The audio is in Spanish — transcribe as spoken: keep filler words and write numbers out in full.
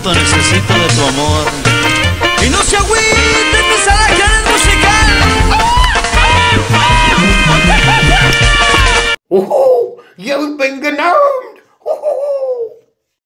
cuánto necesito de tu amor. Y no se agüite, empezará a querer musical. ¡Oh! ¡Ya vengan!